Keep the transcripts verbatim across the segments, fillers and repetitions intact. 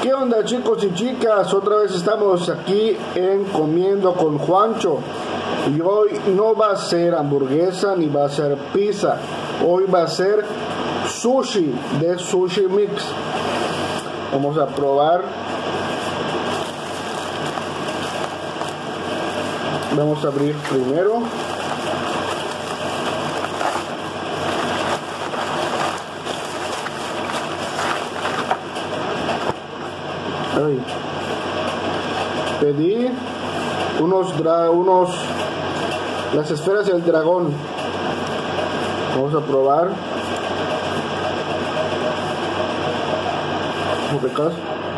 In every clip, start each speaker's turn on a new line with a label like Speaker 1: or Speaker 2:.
Speaker 1: ¿Qué onda, chicos y chicas? Otra vez estamos aquí en Comiendo con Juancho. Y hoy no va a ser hamburguesa ni va a ser pizza. Hoy va a ser sushi de Sushi Mix. Vamos a probar. Vamos a abrir primero. Ay. Pedí unos dra unos las esferas del dragón. Vamos a probar. Muy ricas.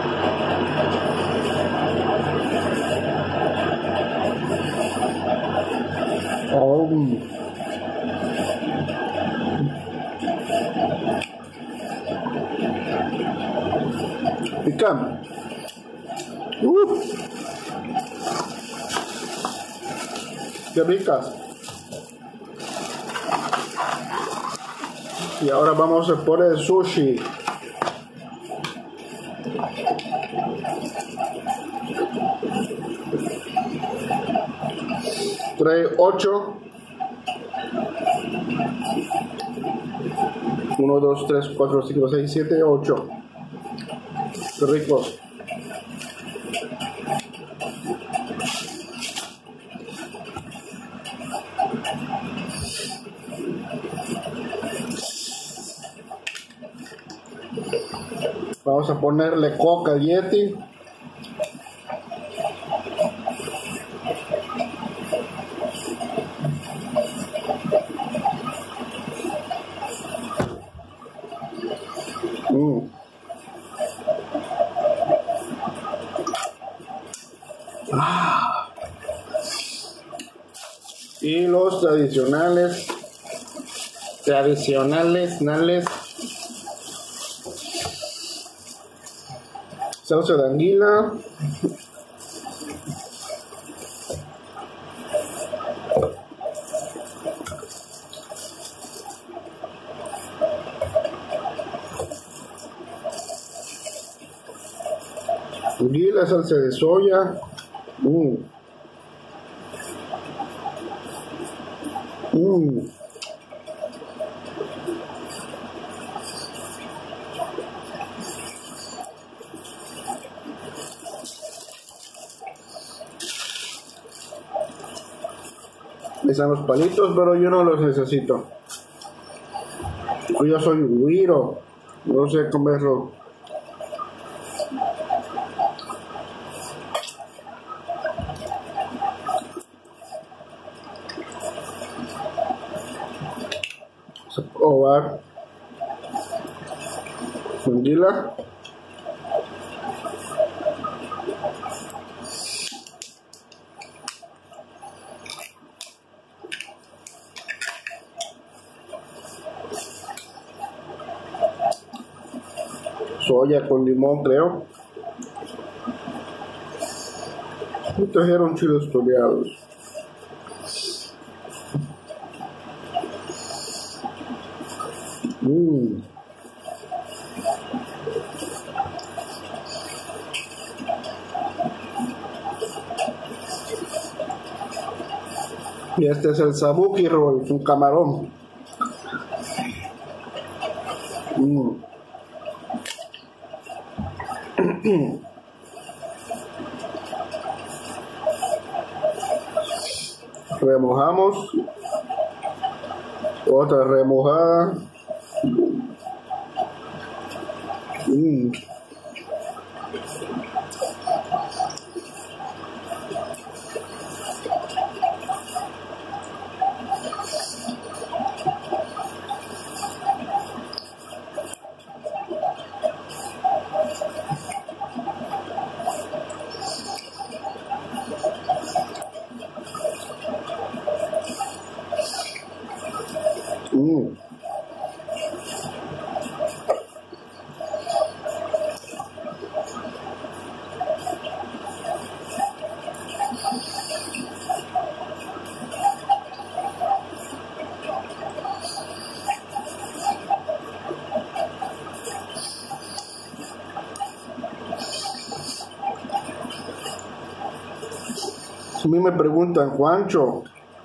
Speaker 1: Oh. Pican. Uf. Qué ricas. Y ahora vamos a por el sushi. Trae ocho. uno, dos, tres, cuatro, cinco, seis, siete, ocho. Qué ricos. Vamos a ponerle coca al Yeti. Mm. Ah. Y los tradicionales, tradicionales, nales. Salsa de anguila. Anguila, salsa de soya. Mm. Mm. Están los palitos, pero yo no los necesito. Yo soy güiro, no sé comerlo. Vamos a probar anguila. Soya con limón, creo. Me trajeron chiles toreados. Mmm. Y este es el Sabuki Roll, un camarón. Mmm. Remojamos. Otra remojada. Mm. Mm. A mí me preguntan, Juancho,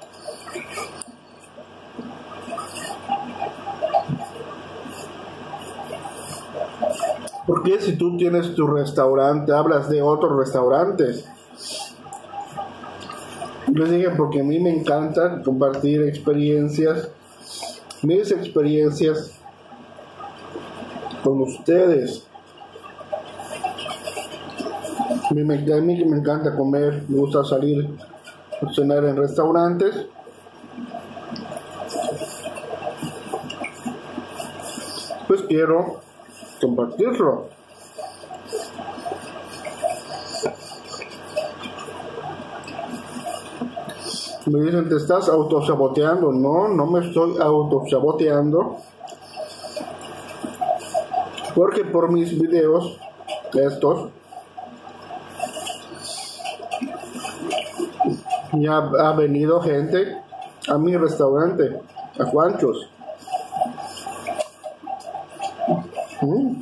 Speaker 1: ¿por qué si tú tienes tu restaurante hablas de otros restaurantes? Les dije, porque a mí me encanta compartir experiencias, mis experiencias con ustedes. A mí, me, a mí me encanta comer, me gusta salir a cenar en restaurantes. Pues quiero compartirlo. Me dicen, ¿te estás autosaboteando? No, no me estoy autosaboteando. Porque por mis videos, estos, ya ha venido gente a mi restaurante, a Juanchos. Mm.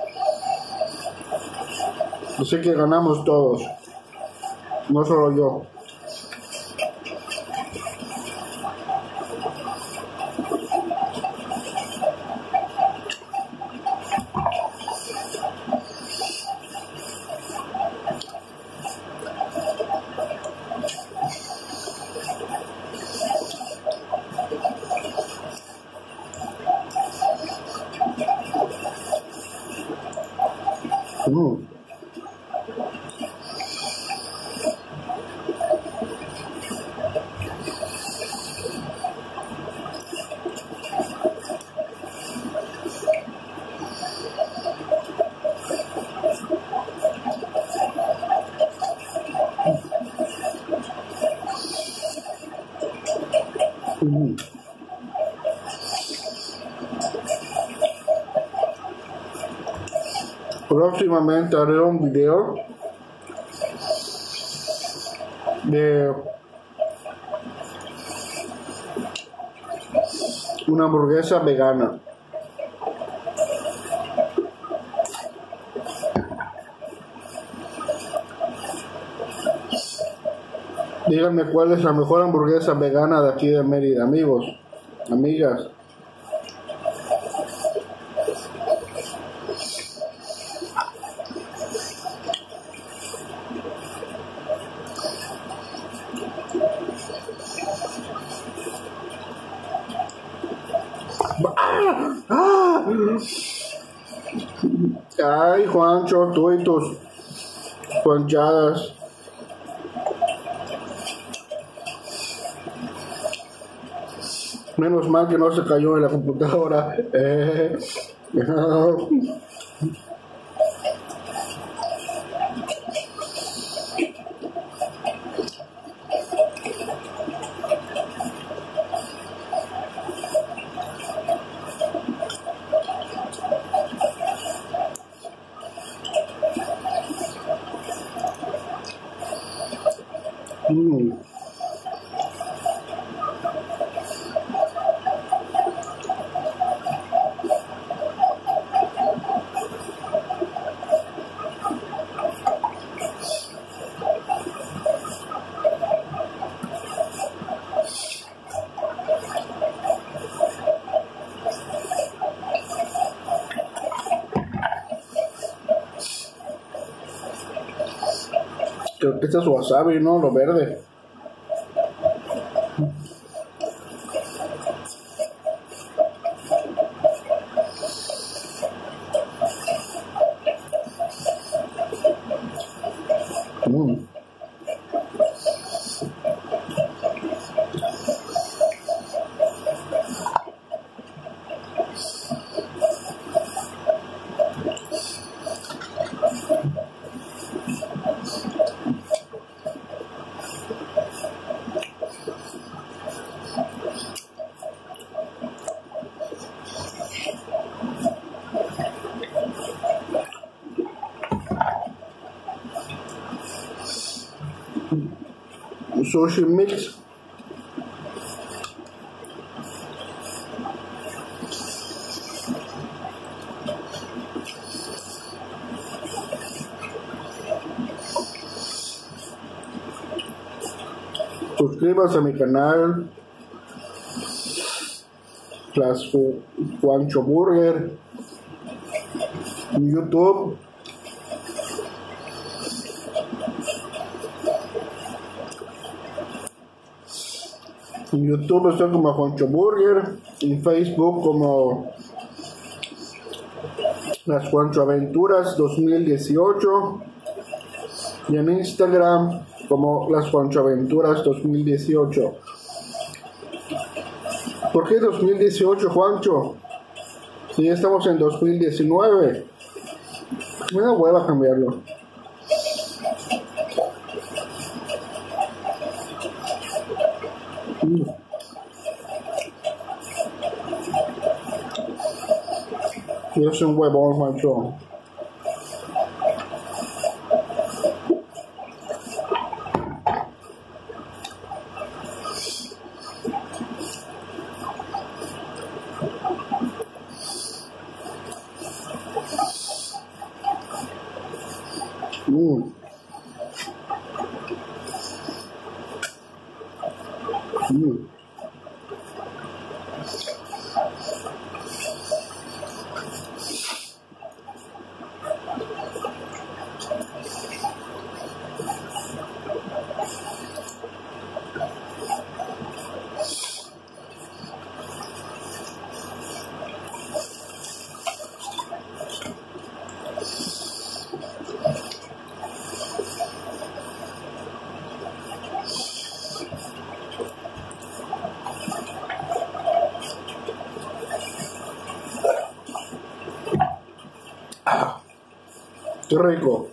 Speaker 1: Así que ganamos todos, no solo yo. Mm. Mm. Próximamente haré un video de una hamburguesa vegana. Díganme cuál es la mejor hamburguesa vegana de aquí de Mérida, amigos, amigas. ¡Ah! Ay, Juancho, tú y tus ponchadas. Menos mal que no se cayó en la computadora. Eh, no. Mm. Creo que este es wasabi, ¿no? Lo verde. Mm. Sushi mix. suscríbanse a mi canal Las Juancho Burger en YouTube. En YouTube estoy como Juancho Burger, en Facebook como Las Juancho Aventuras dos mil dieciocho y en Instagram como Las Juancho Aventuras dos mil dieciocho. ¿Por qué dos mil dieciocho, Juancho? Si ya estamos en dos mil diecinueve. Me da hueva cambiarlo. Mm. Yo soy un huevón, Juancho. Mm. Mm. Ah, qué rico.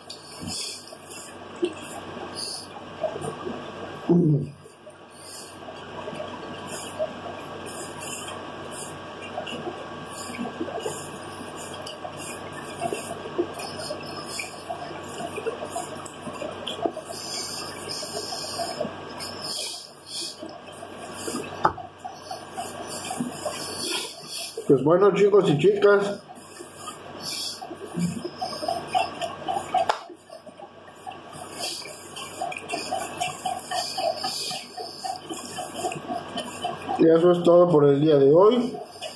Speaker 1: Mm. Pues bueno, chicos y chicas, y eso es todo por el día de hoy.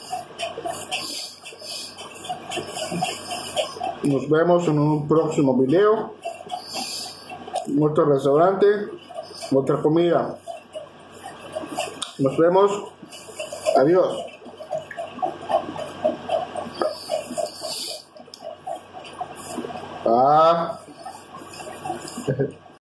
Speaker 1: Nos vemos en un próximo video. Otro restaurante, otra comida. Nos vemos. Adiós. Ah.